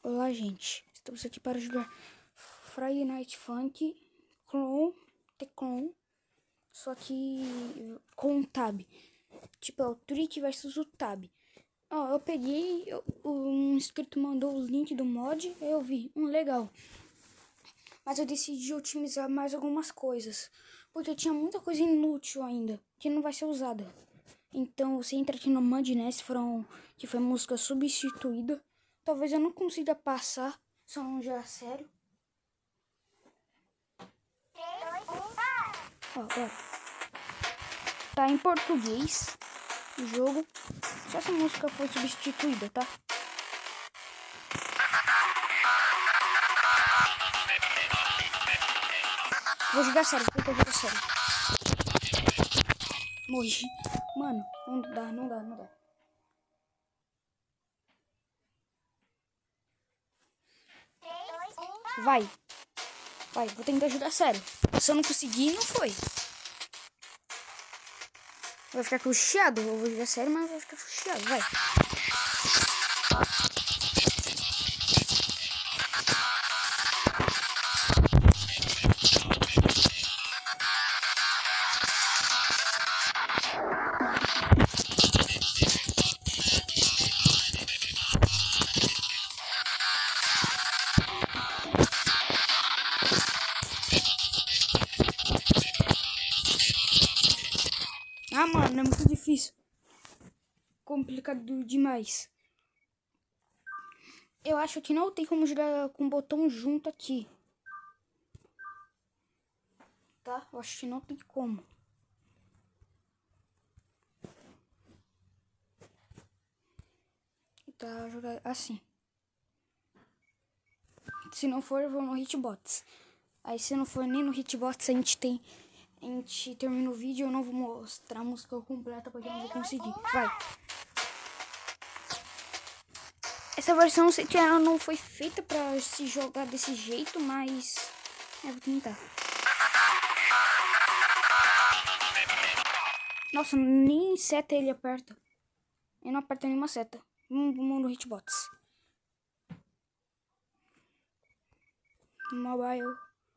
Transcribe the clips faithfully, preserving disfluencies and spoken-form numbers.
Olá, gente. Estamos aqui para jogar Friday Night Funk Clone, The Clone, só que com um tab. Tipo, é o Trick versus o tab. Ó, eu peguei, eu, um inscrito mandou o link do mod, aí eu vi, um legal. Mas eu decidi otimizar mais algumas coisas, porque tinha muita coisa inútil ainda, que não vai ser usada. Então, você entra aqui no Madness, foram, que foi música substituída. Talvez eu não consiga passar, se eu não jogar sério. Ó, ó. Tá em português o jogo. Só essa música foi substituída, tá? Vou jogar sério, vou jogar sério. Morri. Mano, não dá, não dá, não dá. Vai. Vai, vou tentar jogar sério. Se eu não conseguir, não foi. Vai ficar cruciado. Eu vou jogar sério, mas vai ficar cruciado. Vai. Ah, mano, é muito difícil. Complicado demais. Eu acho que não tem como jogar com o botão junto aqui. Tá? Eu acho que não tem como. Tá, jogar assim. Se não for, eu vou no Hitbox. Aí se não for nem no Hitbox, a gente tem... A gente termina o vídeo, eu não vou mostrar a música completa porque eu não vou conseguir. Vai. Essa versão, eu sei que ela não foi feita pra se jogar desse jeito, mas... Eu vou tentar. Nossa, nem seta ele aperta. Ele não aperta nenhuma seta. Vamos no Hitbox. Mobile.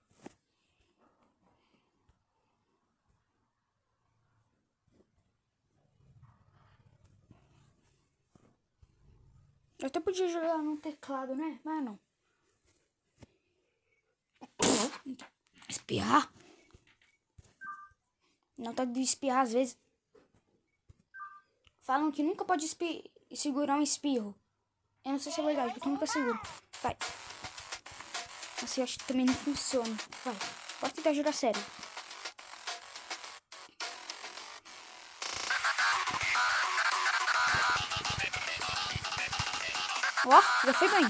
Eu até podia jogar no teclado, né? Mas não. Espiar? Não tá de espiar às vezes. Falam que nunca pode espi segurar um espirro. Eu não sei se é verdade, porque eu nunca seguro. Vai. Assim eu acho que também não funciona. Vai. Pode tentar jogar sério. Ó, já foi bem.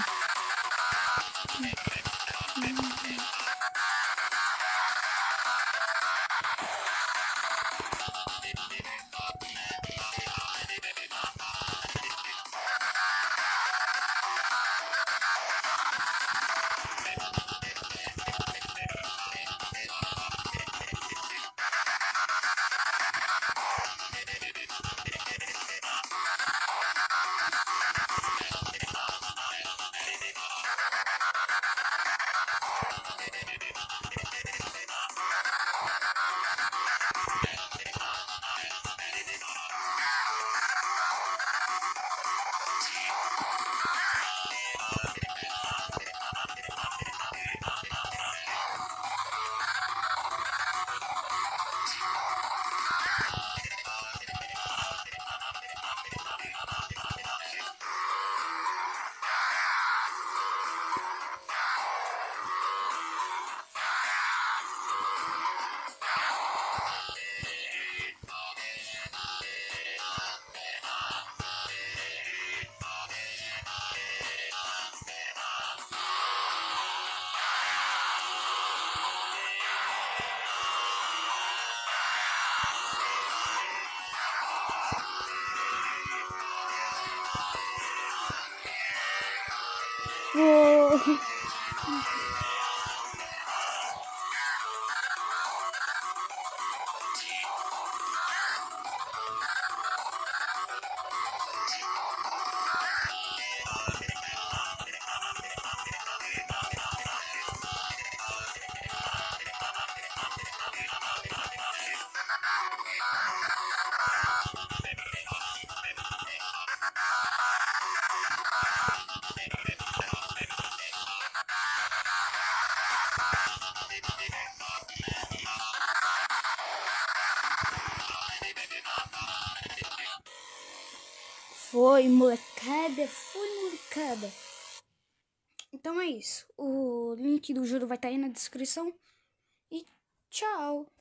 Uou. Foi, molecada, foi, molecada. Então é isso. O link do jogo vai estar aí na descrição. E tchau.